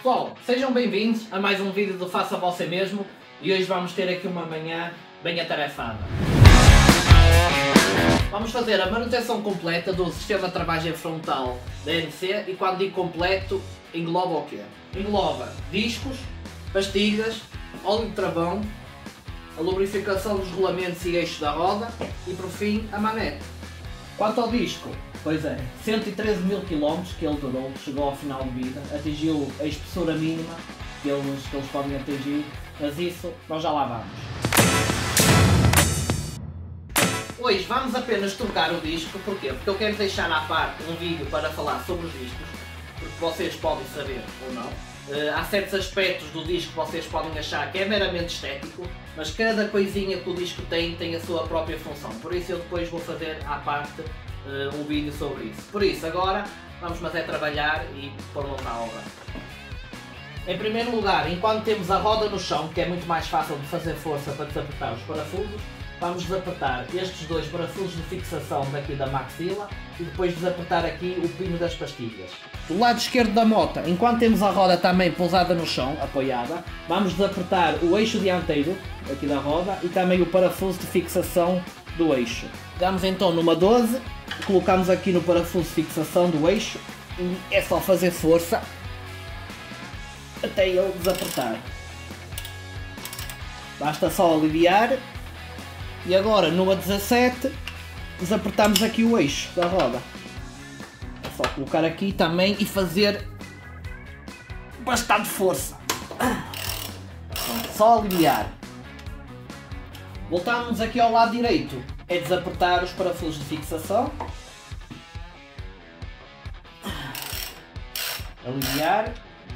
pessoal, sejam bem-vindos a mais um vídeo do Faça Você Mesmo e hoje vamos ter aqui uma manhã bem atarefada. Vamos fazer a manutenção completa do sistema de travagem frontal da NC e quando digo completo, engloba o quê? Engloba discos, pastilhas, óleo de travão, a lubrificação dos rolamentos e eixos da roda e por fim a manete. Quanto ao disco, pois é, 113 mil km que ele durou, chegou ao final de vida, atingiu a espessura mínima que eles podem atingir, mas isso nós já lá vamos. Hoje vamos apenas trocar o disco, porquê? Porque eu quero deixar à parte um vídeo para falar sobre os discos, porque vocês podem saber ou não. Há certos aspectos do disco que vocês podem achar que é meramente estético, mas cada coisinha que o disco tem a sua própria função, por isso eu depois vou fazer à parte um vídeo sobre isso. Por isso agora vamos trabalhar e pôr mãos à obra. Em primeiro lugar, enquanto temos a roda no chão, que é muito mais fácil de fazer força para desapertar os parafusos, vamos desapertar estes dois parafusos de fixação daqui da maxila e depois desapertar aqui o pino das pastilhas. Do lado esquerdo da moto, enquanto temos a roda também pousada no chão, apoiada, vamos desapertar o eixo dianteiro aqui da roda e também o parafuso de fixação do eixo. Pegamos então numa 12, colocamos aqui no parafuso de fixação do eixo e é só fazer força até ele desapertar. Basta só aliviar. E agora numa 17 desapertamos aqui o eixo da roda. É só colocar aqui também e fazer bastante força. Só aliviar. Voltamos aqui ao lado direito. É desapertar os parafusos de fixação. Aliviar.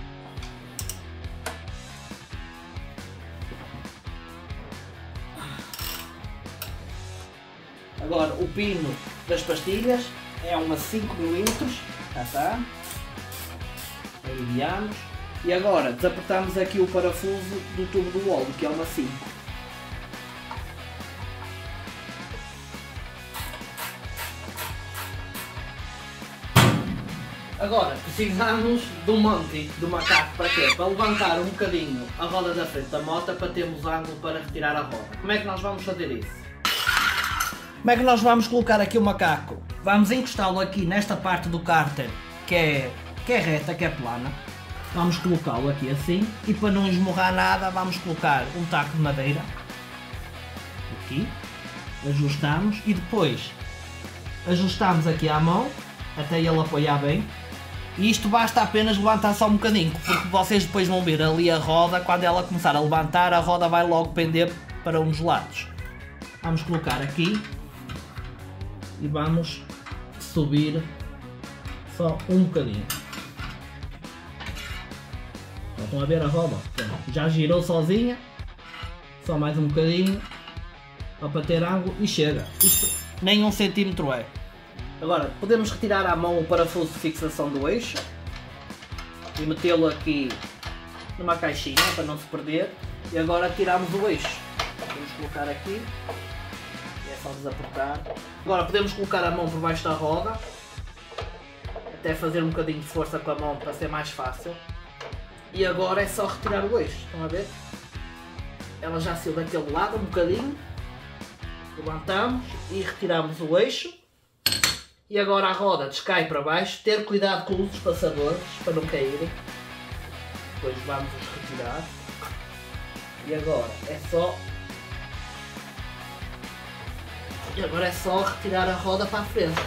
Agora o pino das pastilhas é uma 5 mm, já está, aliviamos e agora desapertamos aqui o parafuso do tubo do óleo que é uma 5. Agora precisamos de um monte de macaco para quê? Para levantar um bocadinho a roda da frente da moto para termos ângulo para retirar a roda. Como é que nós vamos fazer isso? Como é que nós vamos colocar aqui o macaco? Vamos encostá-lo aqui nesta parte do cárter que é reta, que é plana. Vamos colocá-lo aqui assim e para não esmurrar nada vamos colocar um taco de madeira. Aqui. Ajustamos e depois ajustamos aqui à mão até ele apoiar bem. E isto basta apenas levantar só um bocadinho, porque vocês depois vão ver ali a roda, quando ela começar a levantar a roda vai logo pender para um dos lados. Vamos colocar aqui. E vamos subir só um bocadinho. Estão a ver a roda? Já girou sozinha. Só mais um bocadinho. Só para ter ângulo e chega. Isto nem 1 centímetro é. Agora podemos retirar à mão o parafuso de fixação do eixo. E metê-lo aqui numa caixinha para não se perder. E agora tiramos o eixo. Vamos colocar aqui. É só desapertar. Agora podemos colocar a mão por baixo da roda, até fazer um bocadinho de força com a mão para ser mais fácil. E agora é só retirar o eixo, estão a ver? Ela já saiu daquele lado um bocadinho, levantamos e retiramos o eixo. E agora a roda descai para baixo, ter cuidado com os espaçadores para não caírem. Depois vamos os retirar. E agora é só... E agora é só retirar a roda para a frente.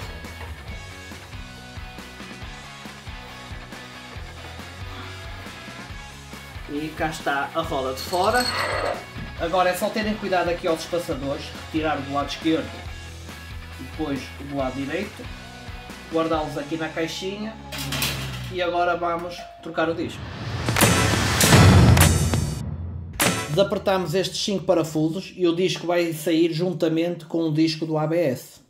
E cá está a roda de fora. Agora é só terem cuidado aqui aos espaçadores. Retirar do lado esquerdo e depois do lado direito. Guardá-los aqui na caixinha. E agora vamos trocar o disco. Desapertamos estes 5 parafusos e o disco vai sair juntamente com o disco do ABS.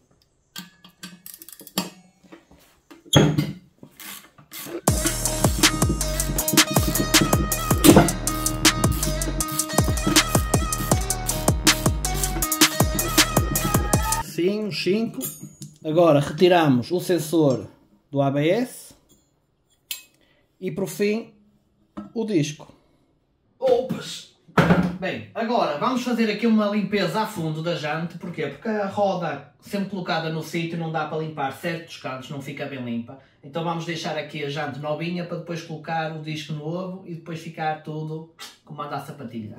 Sim, os 5. Agora retiramos o sensor do ABS e por fim o disco. Opas! Bem, agora vamos fazer aqui uma limpeza a fundo da jante. Porquê? Porque a roda, sempre colocada no sítio, não dá para limpar certos cantos, não fica bem limpa. Então vamos deixar aqui a jante novinha para depois colocar o disco novo e depois ficar tudo como anda a sapatilha.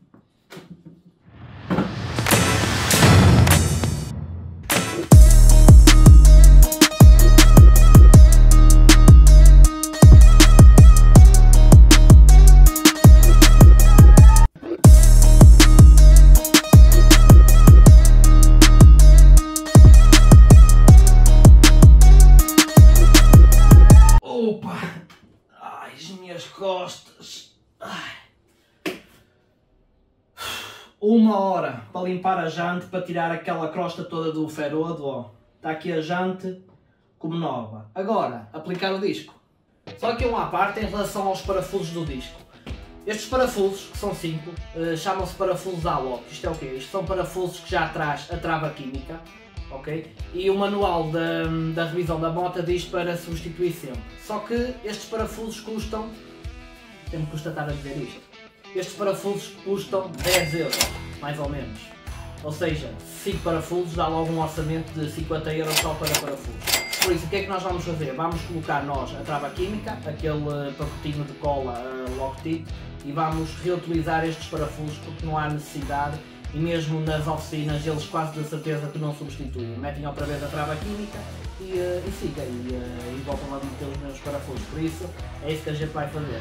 Opa! Ai, as minhas costas. Ai. 1 hora para limpar a jante, para tirar aquela crosta toda do ferodo, ó. Está aqui a jante como nova. Agora, aplicar o disco. Só que uma à parte em relação aos parafusos do disco. Estes parafusos, que são 5, chamam-se parafusos Alloc. Isto é o quê? Isto são parafusos que já traz a trava química. Okay? E o manual da revisão da moto diz para substituir sempre. Só que estes parafusos custam, tem-me custa estar a dizer isto, estes parafusos custam 10 euros, mais ou menos. Ou seja, 5 parafusos dá logo um orçamento de 50 euros só para parafusos. Por isso, o que é que nós vamos fazer? Vamos colocar nós a trava química, aquele pacotinho de cola Loctite, e vamos reutilizar estes parafusos porque não há necessidade. E mesmo nas oficinas eles quase de certeza que não substituem. Metem outra vez a trava química e fica. E voltam a meter os mesmos parafusos. Por isso, é isso que a gente vai fazer.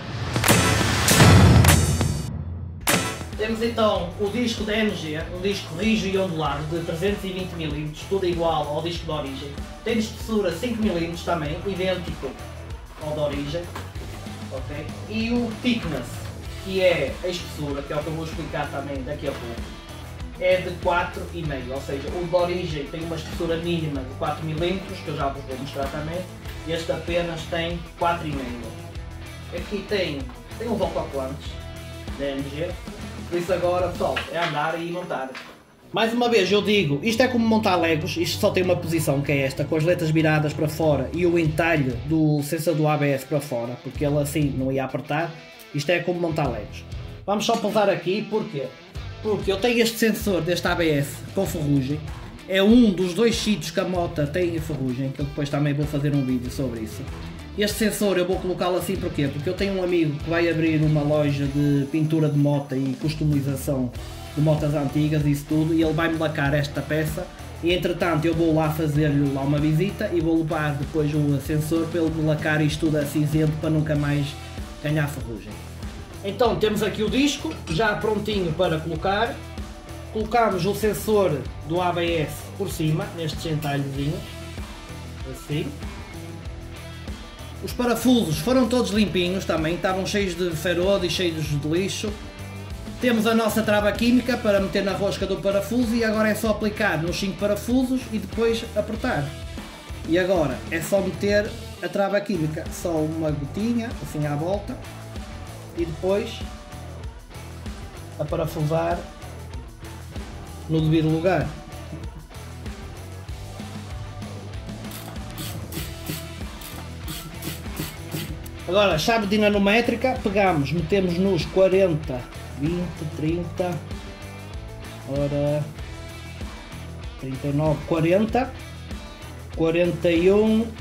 Temos então o disco da MG, um disco rijo e ondulado de 320 mm, tudo igual ao disco de origem. Tem de espessura 5 mm também, idêntico ao da origem. Okay? E o thickness, que é a espessura, que é o que eu vou explicar também daqui a pouco, é de 4,5, ou seja, o de origem tem uma espessura mínima de 4 mm, que eu já vos vou mostrar também, e este apenas tem 4,5. Aqui tem uns autocolantes da MG, por isso agora, pessoal, é andar e montar. Mais uma vez eu digo, isto é como montar legos, isto só tem uma posição que é esta, com as letras viradas para fora e o entalhe do sensor do ABS para fora, porque ele assim não ia apertar. Isto é como montar legos. Vamos só pousar aqui, porquê? Porque eu tenho este sensor deste ABS com ferrugem, é um dos 2 sítios que a moto tem ferrugem, que eu depois também vou fazer um vídeo sobre isso. Este sensor eu vou colocá-lo assim porquê? Porque eu tenho um amigo que vai abrir uma loja de pintura de moto e customização de motas antigas e isso tudo, e ele vai-me lacar esta peça, e entretanto eu vou lá fazer-lhe lá uma visita e vou levar depois o sensor para ele me lacar isto tudo a cinzento para nunca mais ganhar ferrugem. Então temos aqui o disco já prontinho para colocar. Colocamos o sensor do ABS por cima, nestes entalhozinhos, assim. Os parafusos foram todos limpinhos também, estavam cheios de ferodo e cheios de lixo. Temos a nossa trava química para meter na rosca do parafuso e agora é só aplicar nos 5 parafusos e depois apertar. E agora é só meter a trava química, só uma gotinha, assim à volta. E depois a parafusar no devido lugar. Agora, chave dinamométrica, pegamos, metemos nos 40, 20, 30, ora 39, 40, 41,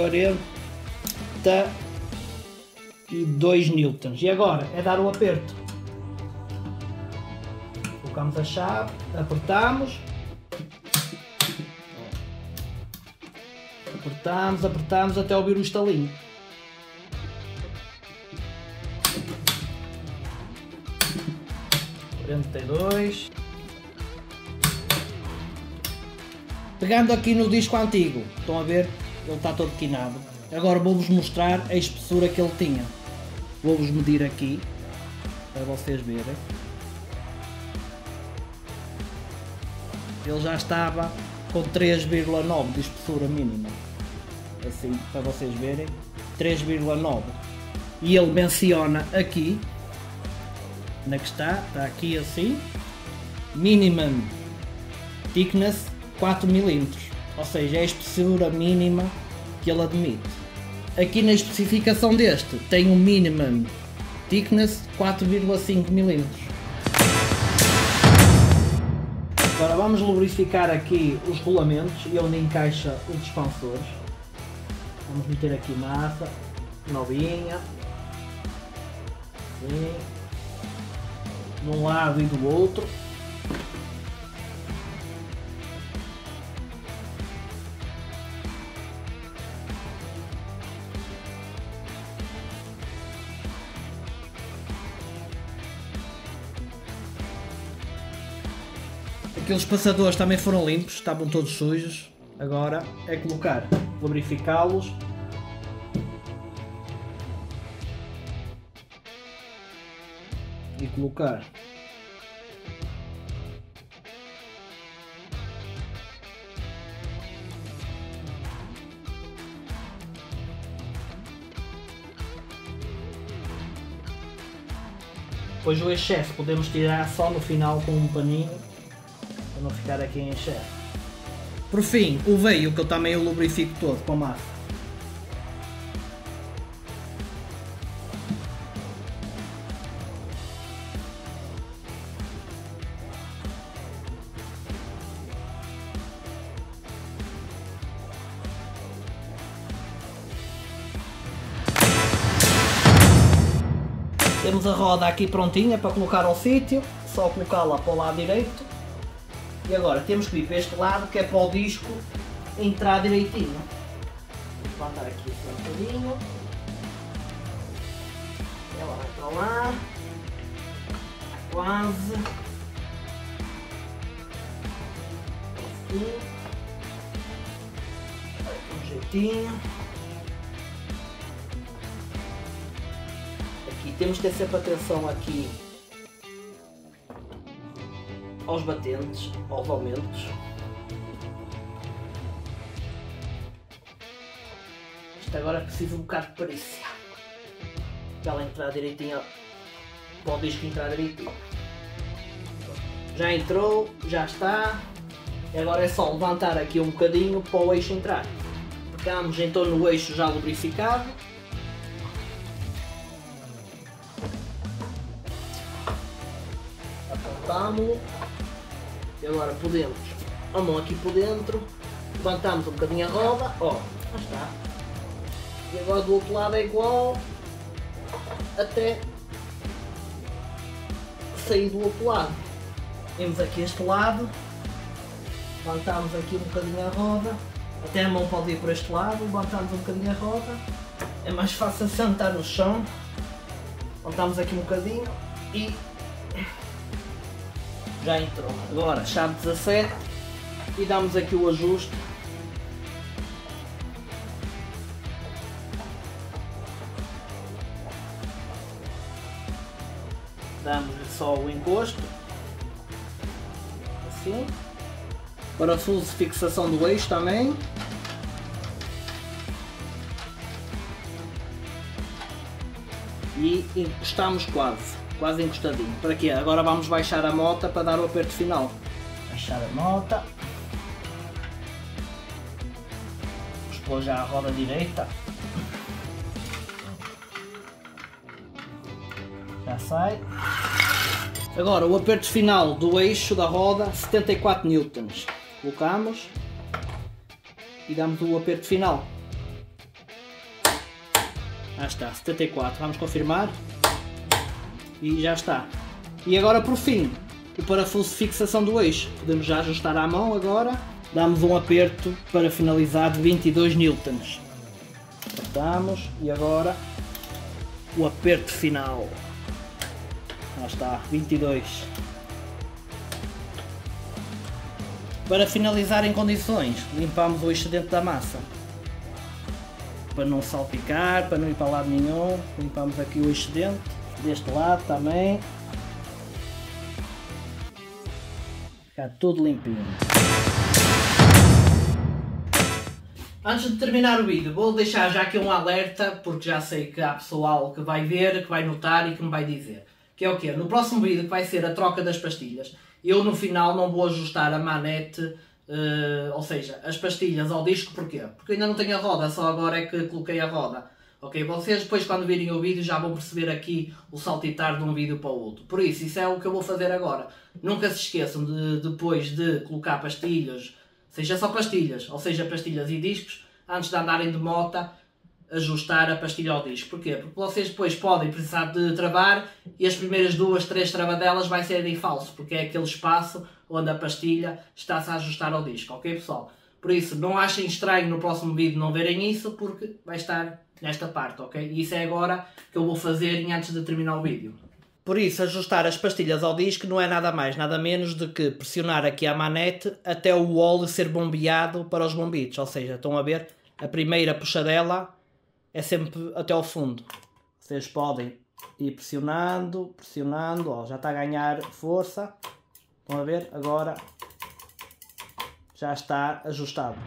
40 e 2 newtons. E agora é dar o aperto. Colocamos a chave, apertamos, apertamos até ouvir o estalinho. Pegando aqui no disco antigo, estão a ver? Ele está todo quinado. Agora vou-vos mostrar a espessura que ele tinha. Vou-vos medir aqui, para vocês verem. Ele já estava com 3,9 de espessura mínima. Assim, para vocês verem. 3,9. E ele menciona aqui, onde é que está aqui assim, minimum thickness 4 mm, ou seja, é a espessura mínima que ele admite. Aqui na especificação deste tem um minimum thickness 4,5 mm. Agora vamos lubrificar aqui os rolamentos e onde encaixa os expansores. Vamos meter aqui massa novinha, assim, de um lado e do outro. Aqueles passadores também foram limpos, estavam todos sujos. Agora é colocar, lubrificá-los. E colocar depois o excesso podemos tirar só no final com um paninho para não ficar aqui em excesso. Por fim, o veio que eu também o lubrifico todo com a massa. Temos a roda aqui prontinha para colocar ao sítio, só colocá-la para o lado direito. E agora temos que vir para este lado, que é para o disco entrar direitinho. Vou levantar aqui um bocadinho. Ela vai para lá. Está quase. Assim. Vai com um jeitinho. Aqui temos que ter sempre atenção aqui aos batentes, aos aumentos. Isto agora precisa um bocado de perícia para ela entrar direitinho, para o disco entrar direitinho. Já entrou, já está. E agora é só levantar aqui um bocadinho para o eixo entrar. Ficamos então no eixo já lubrificado. Apontamos-lo. E agora podemos, a mão aqui por dentro, levantamos um bocadinho a roda, ó, já está. E agora do outro lado é igual, até sair do outro lado. Temos aqui este lado, levantamos aqui um bocadinho a roda, até a mão pode ir por este lado, levantamos um bocadinho a roda, é mais fácil sentar no chão, levantamos aqui um bocadinho e já entrou. Agora chave 17 e damos aqui o ajuste. Damos só o encosto, assim. Parafuso de fixação do eixo também. E encostamos quase encostadinho. Para quê? Agora vamos baixar a mota para dar o aperto final. Baixar a mota. Vamos pôr já a roda direita. Já sai. Agora o aperto final do eixo da roda, 74 newtons. Colocamos e damos o aperto final. Já está, 74. Vamos confirmar. E já está. E agora por fim, o parafuso de fixação do eixo. Podemos já ajustar à mão agora. Damos um aperto para finalizar de 22 newtons. Apertamos e agora o aperto final. Já está, 22. Para finalizar em condições, limpamos o excedente da massa. Para não salpicar, para não ir para lado nenhum, limpamos aqui o excedente. Deste lado também. Ficar tudo limpinho. Antes de terminar o vídeo, vou deixar já aqui um alerta, porque já sei que há pessoal que vai ver, que vai notar e que me vai dizer. Que é o quê? No próximo vídeo, que vai ser a troca das pastilhas, eu no final não vou ajustar a manete, ou seja, as pastilhas ao disco. Porquê? Porque ainda não tenho a roda, só agora é que coloquei a roda. Ok? Vocês depois quando virem o vídeo já vão perceber aqui o saltitar de um vídeo para o outro. Por isso é o que eu vou fazer agora. Nunca se esqueçam de depois de colocar pastilhas, seja só pastilhas, ou seja pastilhas e discos, antes de andarem de mota, ajustar a pastilha ao disco. Porquê? Porque vocês depois podem precisar de travar e as primeiras 2, 3 travadelas vai ser em falso, porque é aquele espaço onde a pastilha está-se a ajustar ao disco, ok pessoal? Por isso, não achem estranho no próximo vídeo não verem isso, porque vai estar nesta parte, ok? E isso é agora que eu vou fazer antes de terminar o vídeo. Por isso, ajustar as pastilhas ao disco não é nada mais, nada menos do que pressionar aqui a manete até o óleo ser bombeado para os bombitos. Ou seja, estão a ver? A primeira puxadela é sempre até ao fundo. Vocês podem ir pressionando, pressionando, ó, já está a ganhar força. Estão a ver? Agora já está ajustado.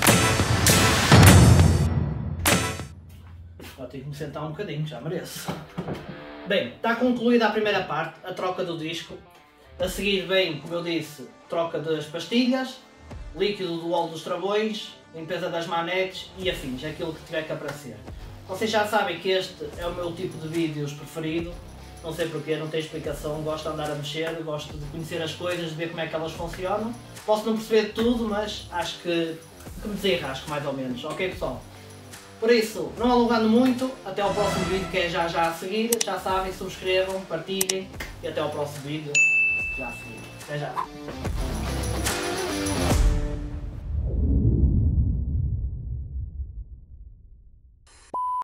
Agora tenho que me sentar um bocadinho, já mereço. Bem, está concluída a primeira parte, a troca do disco. A seguir vem, como eu disse, troca das pastilhas, líquido do óleo dos travões, limpeza das manetes e afins, aquilo que tiver que aparecer. Vocês já sabem que este é o meu tipo de vídeos preferido, não sei porquê, não tem explicação, gosto de andar a mexer, gosto de conhecer as coisas, de ver como é que elas funcionam. Posso não perceber de tudo, mas acho que me desenrasco mais ou menos, ok pessoal? Por isso, não alongando muito, até ao próximo vídeo que é já a seguir, já sabem, subscrevam, partilhem e até ao próximo vídeo já a seguir. Até já!